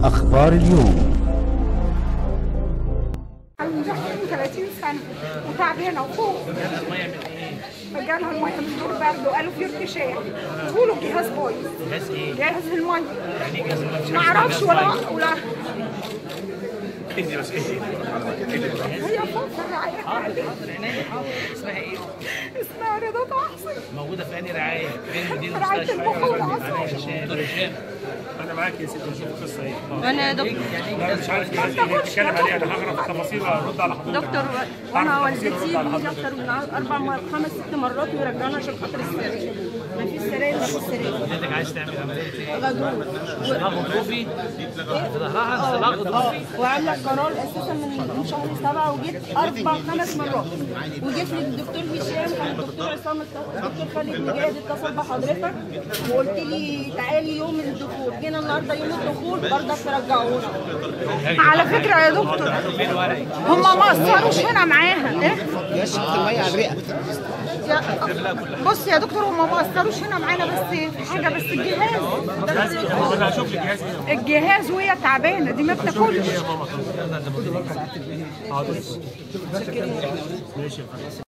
أخبار اليوم. عندها 30 سنة وتعبانة وفوق. جالها المية من دور برد وقالوا في ارتشاح. قولوا الجهاز بايظ. جهاز ايه؟ جهاز المية. يعني ايه جهاز المية؟ ما اعرفش ولا اهدي بس اهدي. هي فوق الرعاية. حاضر عينيا حاضر. اسمها ايه؟ اسمها رضا تحصي. موجودة في أنهي رعاية؟ فين مدير رعاية المستشفى؟ المخ معانا دكتور هشام. أنا معاك يا ستي نشوف القصة إيه. وانا يا دكتور لا مش عارف جهاز ايه بتتكلم عليه، أنا هعرف التفاصيل وأرد على حضرتك. دكتور وانا والدتي بيجي اكتر من 5 6 مرات ويرجعنا عشان خاطر السرير. ما فيش سراير ما فيش سرير. والدتك عايز تعمل عملية إيه؟ غضروف. انزلاق غضروفي؟ في ظهرها انزلاق غضروفي؟ وعامله قرار اساسا من شهر 7 وجيت 4 5 مرات وجيت للدكتور هشام، كان الدكتور عصام الدكتور خالد مجاهد اتصل بحضرتك وقلت لي تعالي يوم الدخول. جينا النهارده يوم الدخول برضك ترجعونا. على فكرة يا دكتور هم ما قصروش هنا معاها. ايه؟ يشرب المية على الرئة. بص يا دكتور هم ما قصروش هنا معانا بس في حاجة، بس الجهاز. أنا هشوف لك جهاز إيه؟ الجهاز وهي تعبانة دي ما بتاكلش. حاضر. ماشي.